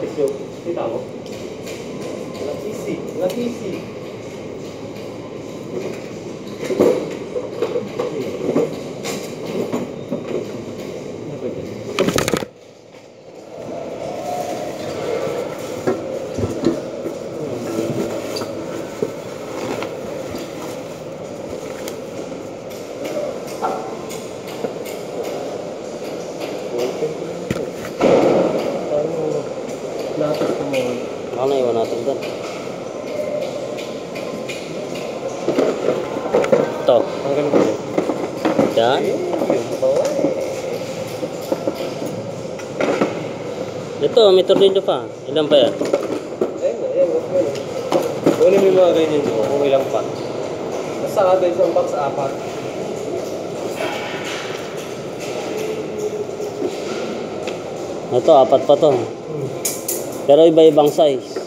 yun. Kita mo? Walang easy. Walang easy. Ano iwan natin doon? Ito. Ang ganun ko. Yan. Ito, may tornilyo pa. Ilan pa yan? Ayan. Kunin mo yung mga ganyan dito kung ilang pa. Basta kada isang box, 4. Ito, 4 pa to. Pero iba-ibang size.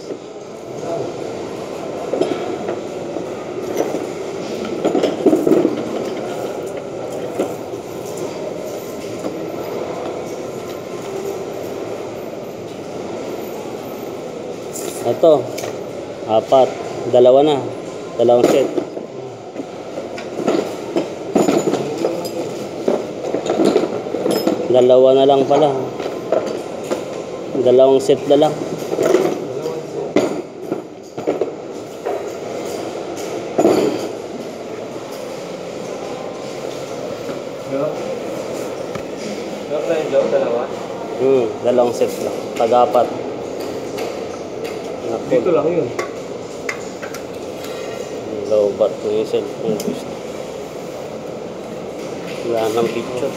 Ito, 4. Dalawa na. Dalawang set. Dalawa na lang pala. Dalawang set na lang. Dalawa? Dalawang set lang. Tag-4. Dito lang yun. Low bat ko yung cellphone. Wala nang picture.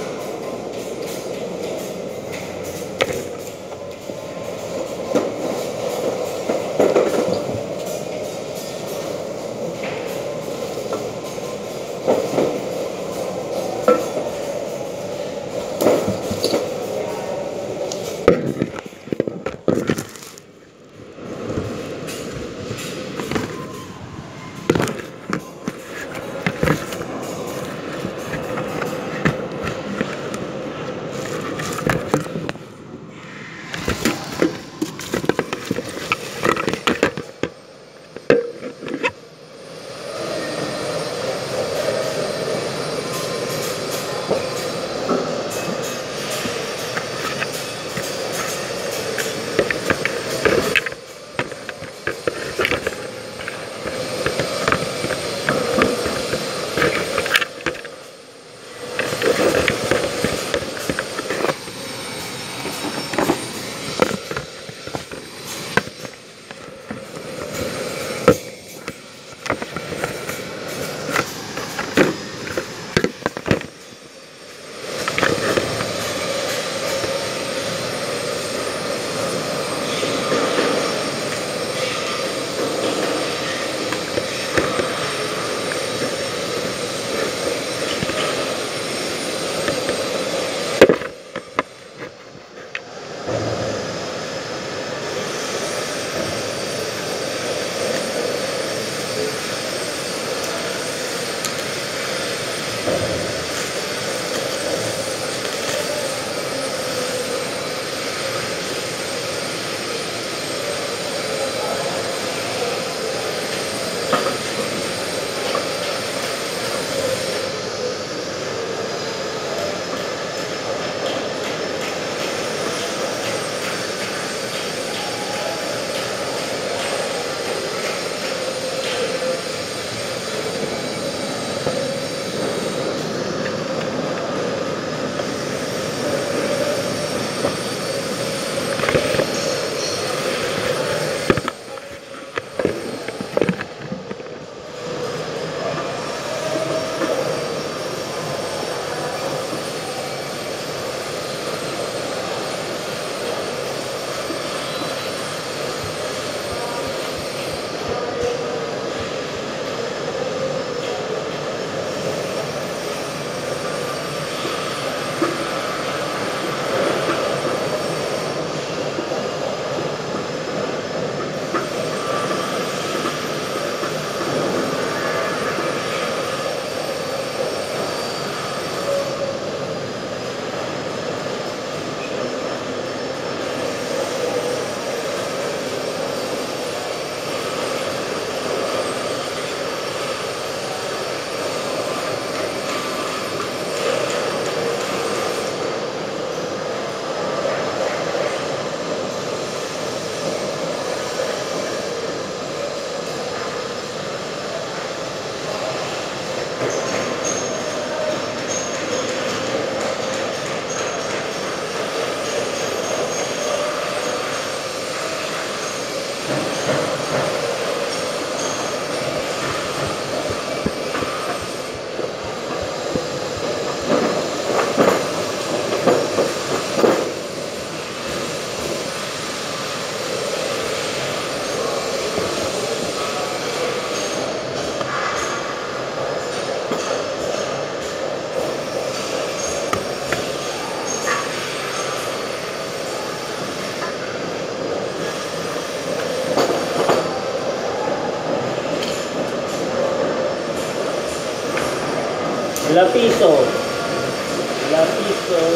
Lapiso. Lapiso.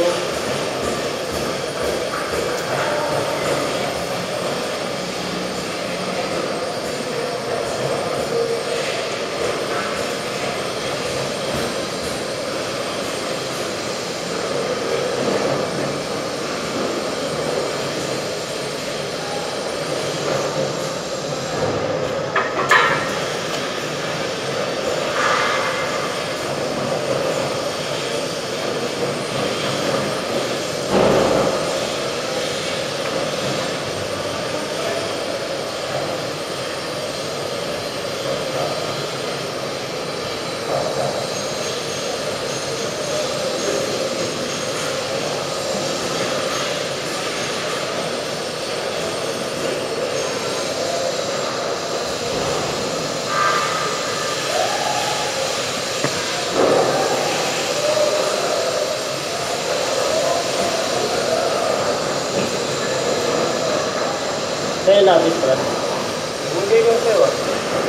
Kaya lapis pa. Hindi ko sa'yo ah.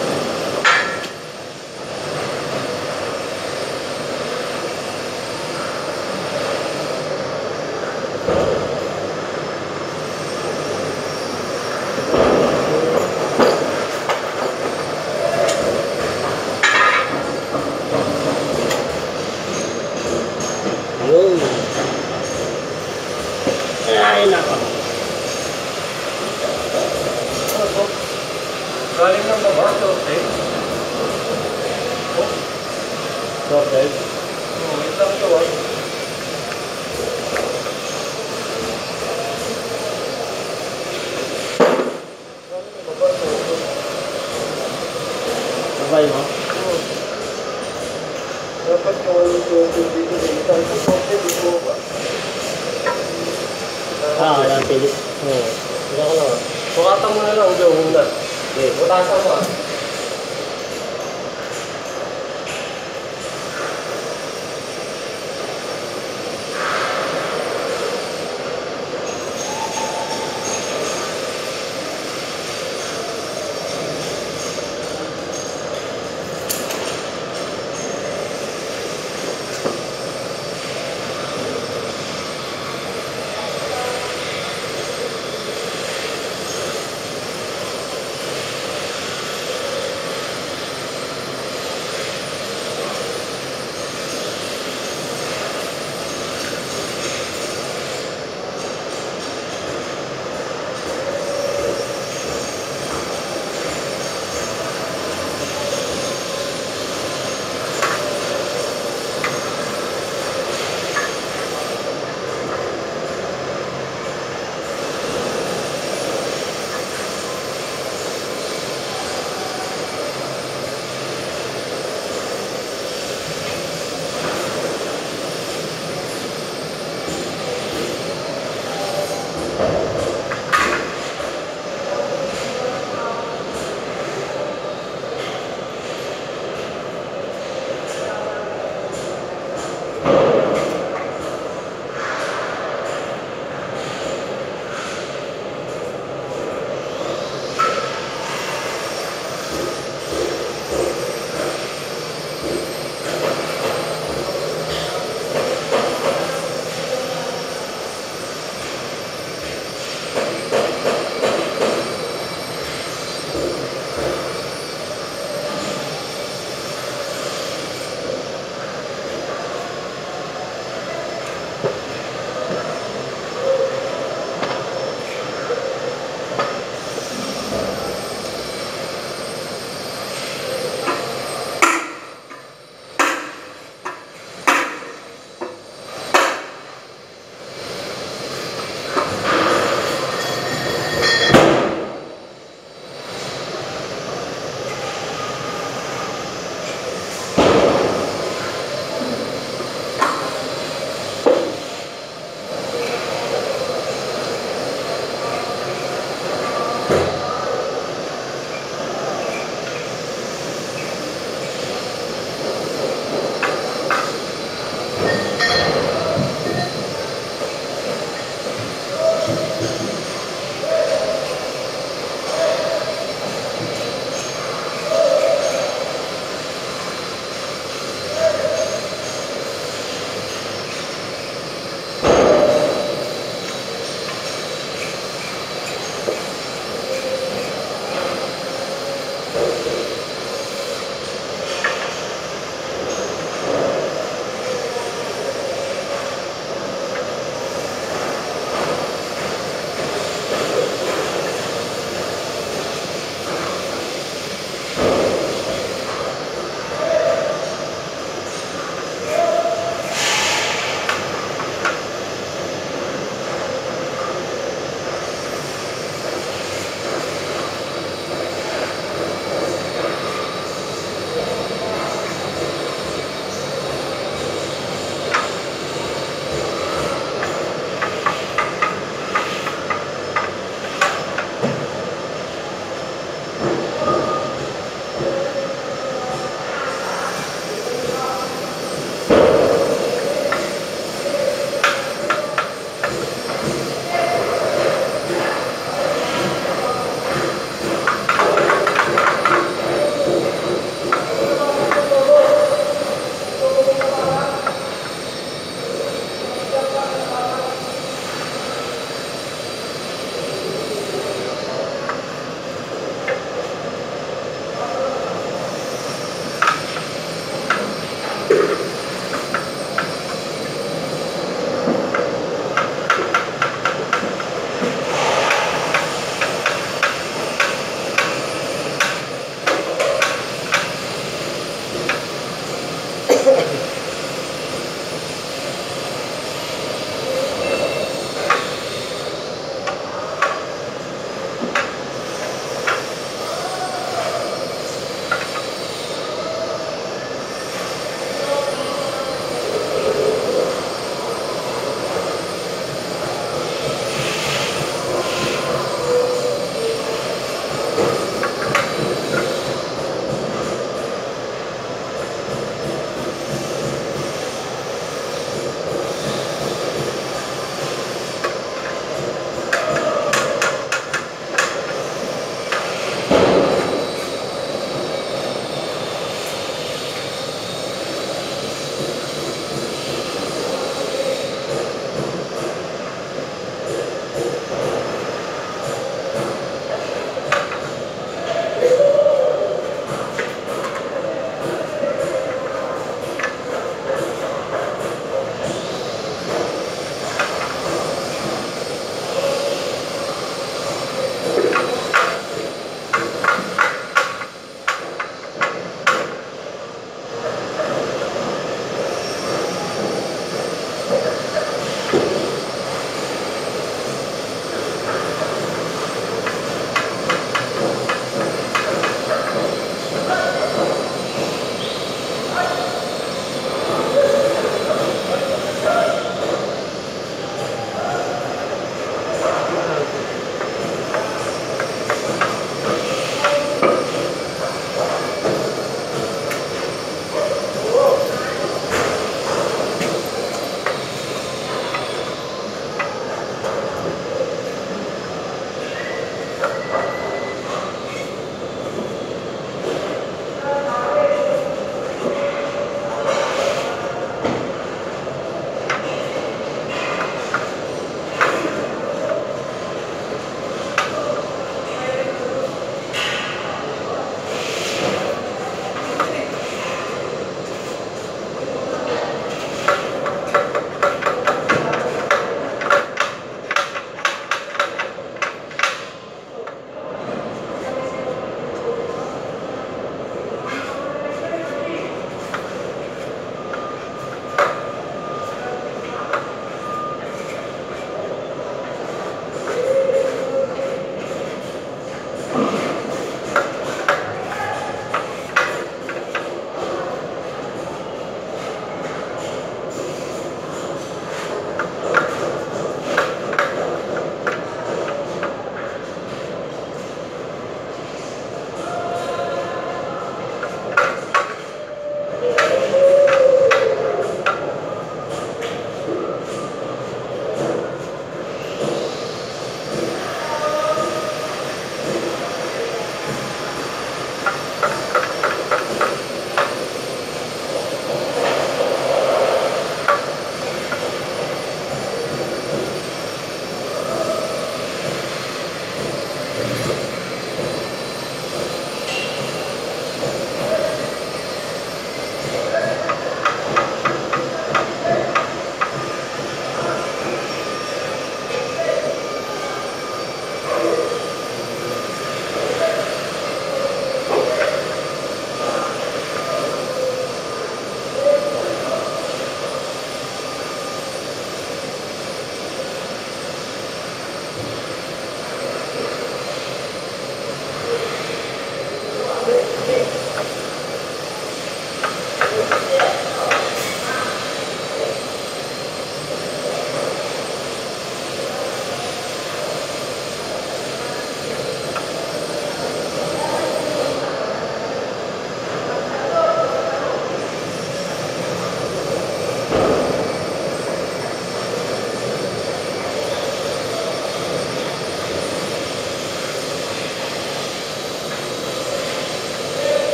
Yun. Ay, nako. Ano to? Galing ng baba, okay. Okay. Oh, wait lang ito ah. Galing ng baba, okay. Sabay mo? Oh. Dapat yung ano dito dito sa okay, dito ba? Ah, kailangan pilit. Oo. Wala ka lang ah. Sukatan mo na lang, Joe, muna. Okay, butasan mo ah.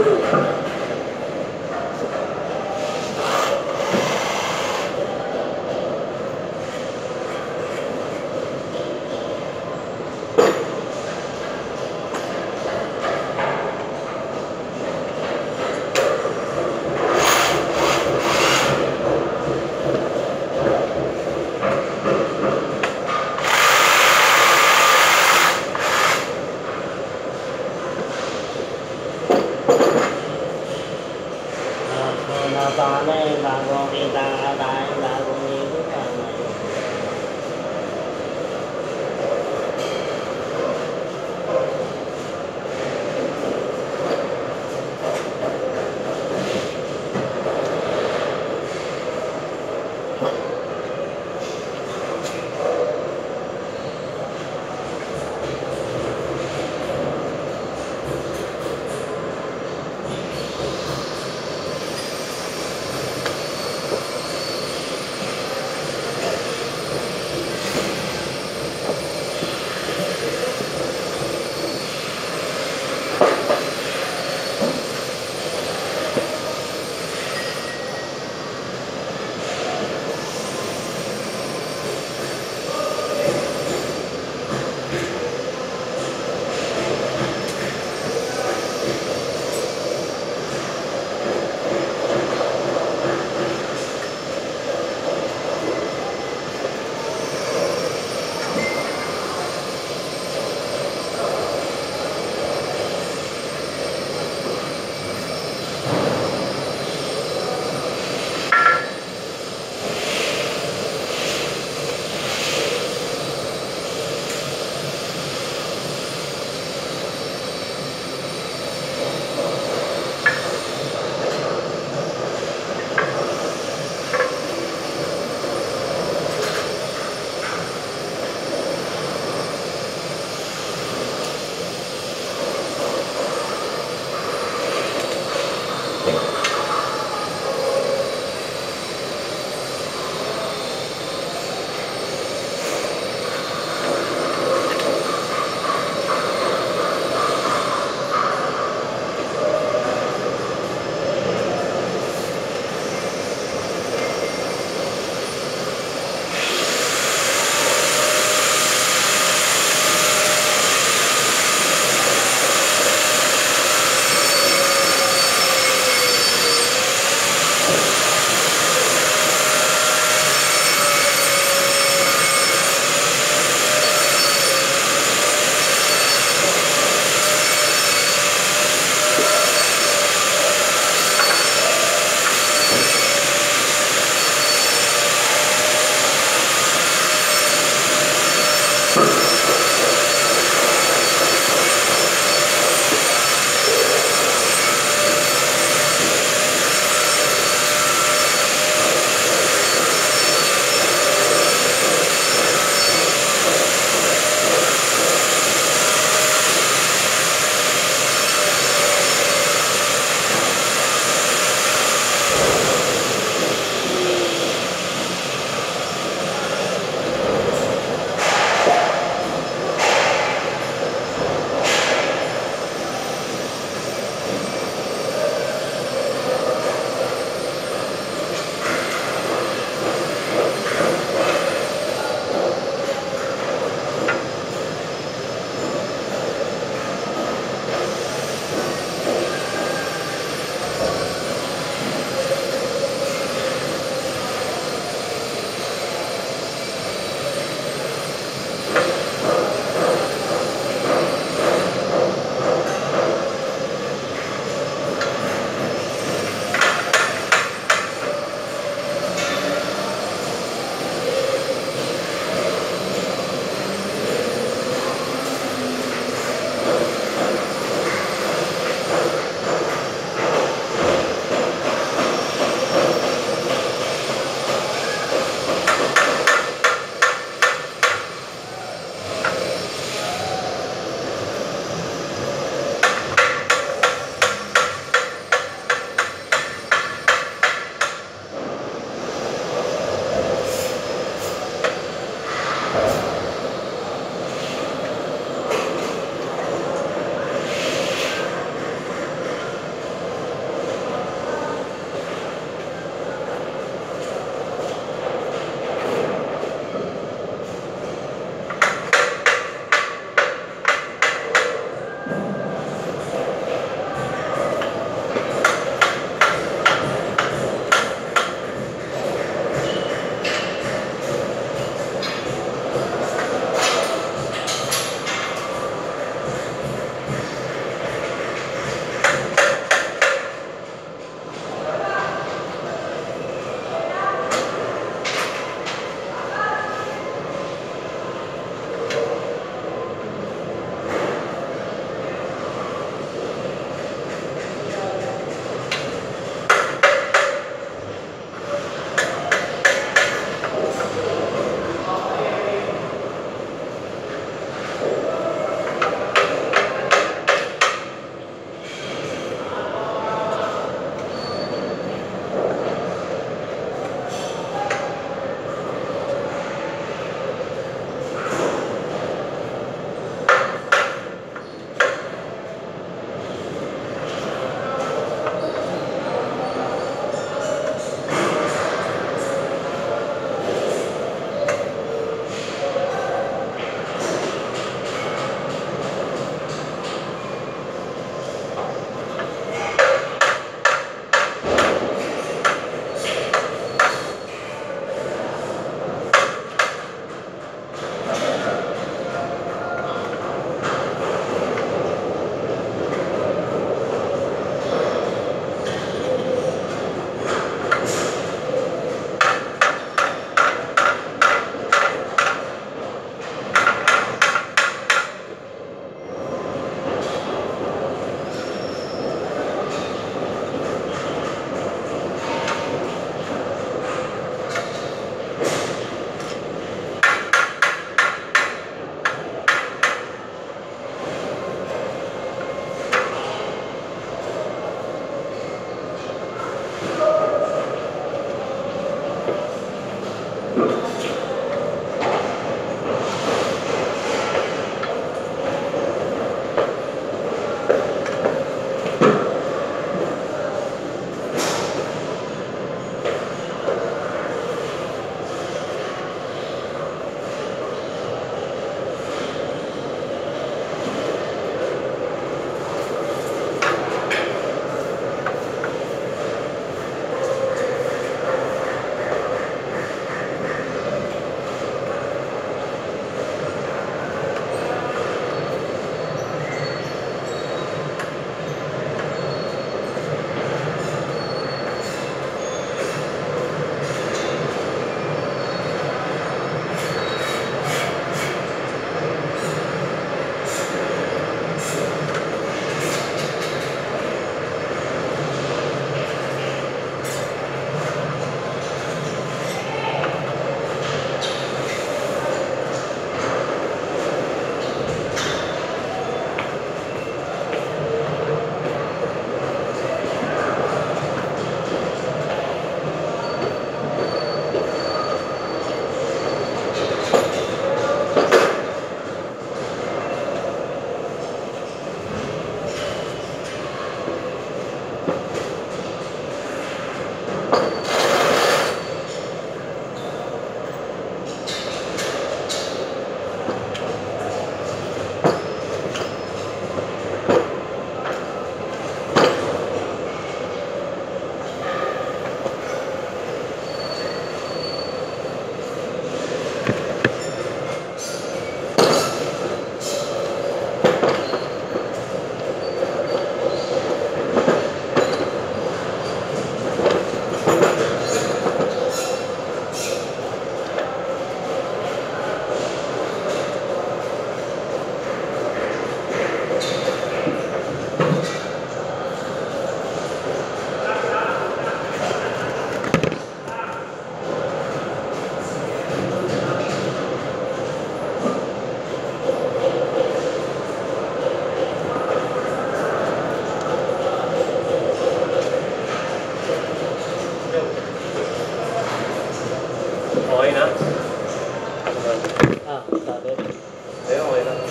Sana eh, bago kita ka tayo, bagong ligo ka.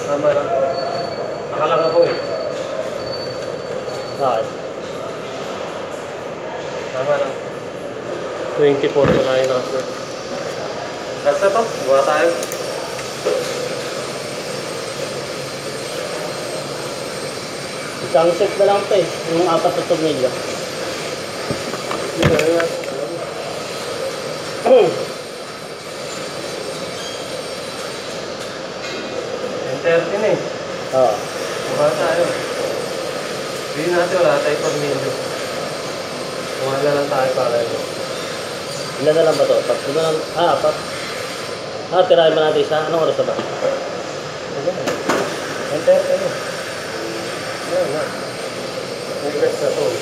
Tama lang. Nakalang ako eh. Bakit? Tama lang. 24 ko na yung nasa. Basta to, buha tayo. Isang set na lang ito eh. Yung 4 na tornilyo. Hindi na yan. 10:30 na eh. Oo. Buha tayo. Hindi natin wala tayo pag-milo. Buha na lang tayo para yun. Ilan na lang ba ito? 3 na lang. 4. Tirahin ba natin isa? Anong oras na ba? Ano? 10:30 na. Yan na. May best na to.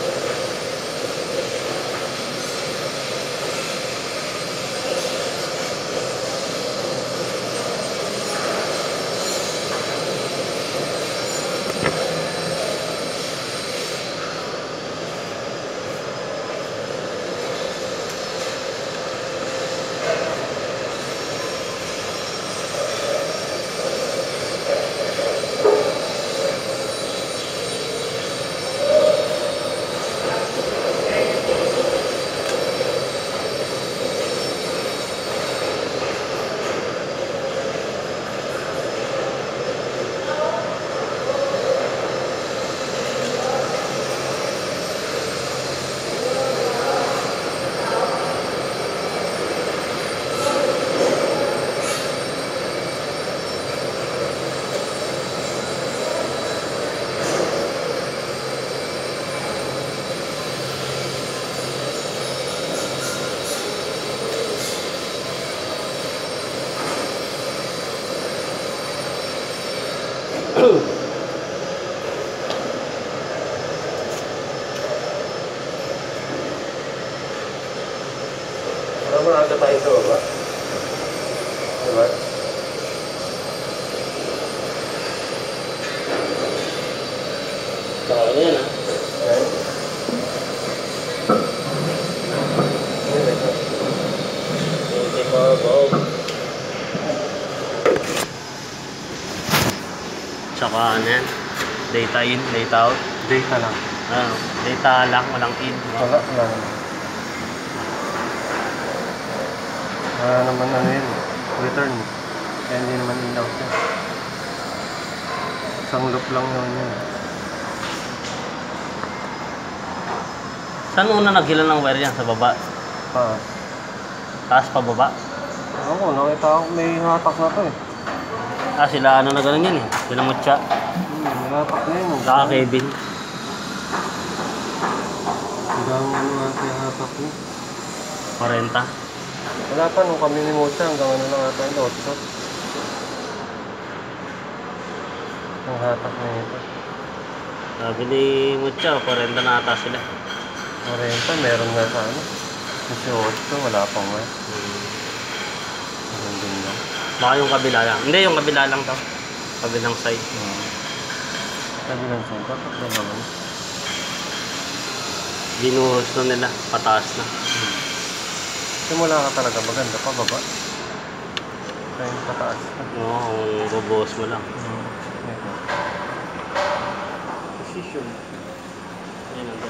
Maaga tayo sa baba. Diba? Baka na yan Ayan. Tsaka ano yan? Data in, data out. Data lang. Data lang, walang in. Wala lang. Naman ano yun, return. Kaya hindi naman in-out yun. Isang loop lang naman yun. Saan una naghilan ng wire yan? Sa baba? Paas. Taas pa baba? Ako, nakita ako may hatak na to eh. Sila ano na ganun yan eh. Sila Mutya. May hatak na yun. Saka Kevin. Hanggang ano ata yung hatak yun. 40. Wala pa nung kami ni Mocha, hanggang ano lang ata yung 8. Ang hatak na ito. Sabi ni Mutya, 40 na ata sila. 40, meron nga sa ano. 18, wala pang nga. Ang ganda. Baka yung kabila lang. Hindi, yung kabila lang to. Kabilang side. Sabi lang sa'yo, dapat na naman. Ginuhos na nila, pataas na. Simula ka talaga, maganda pa baba. Kaya yung pataas na. Oo, kung bubuhos mo lang. Ito. Position. Ayan ang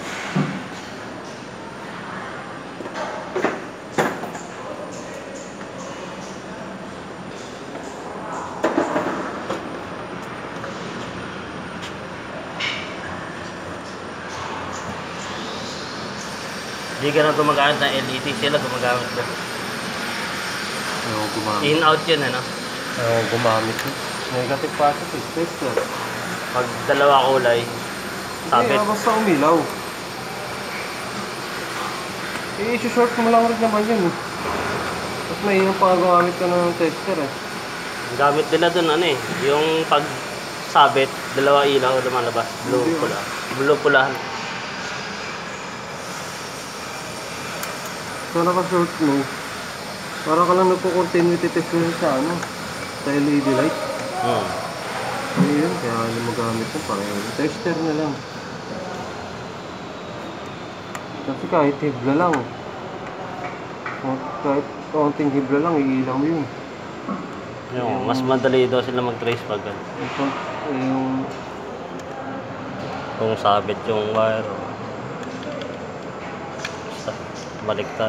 Hindi ka na gumagamit ng LED, sila gumagamit na. Ayaw gumamit. In-out yun, ano? Ayaw gumamit. Negative positive, tester. Pag dalawa kulay, sabit. Hindi, basta umilaw. I-short mo lang rin naman yun. Tapos mahirap pa gumamit ka ng tester eh. Ang gamit nila dun, ano eh, yung pag sabit, dalawa ilaw lumalabas. Blue Hindi, pula. Blue pula. So naka-short mo, para ka lang nagpo-continuity test mo sa ano, sa LED light. Ano yun, kaya hindi mo gamit mo, pareho. Tester na lang. Kasi kahit hibla lang, kahit kaunting hibla lang, iilaw yun. Yung, mas madali daw sila mag-trace pag ano. Yung Kung sabit yung wire. Basta, baliktad.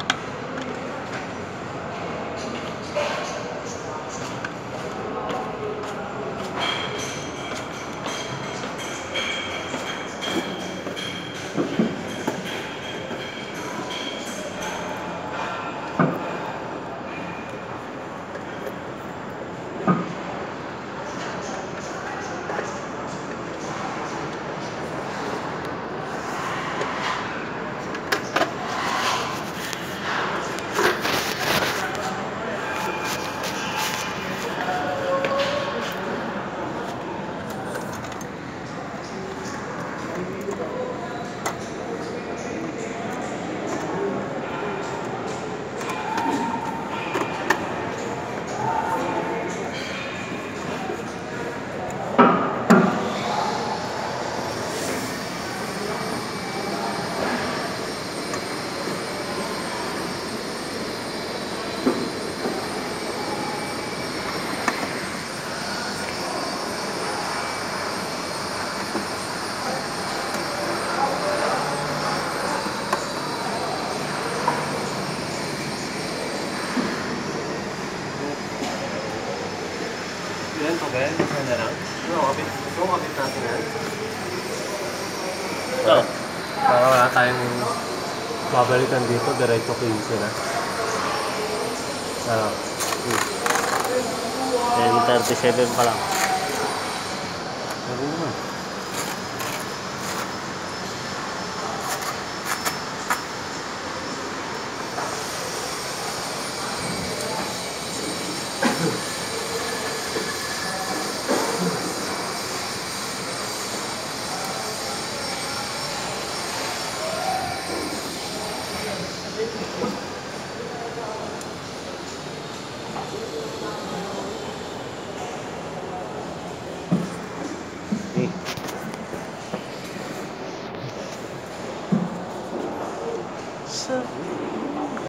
yan, pagaya, isa na lang. Ito, kapit natin yan. So, Para wala tayong babalikan dito, diretso 15 na. Ano? 10:37 pa lang. Sabi naman.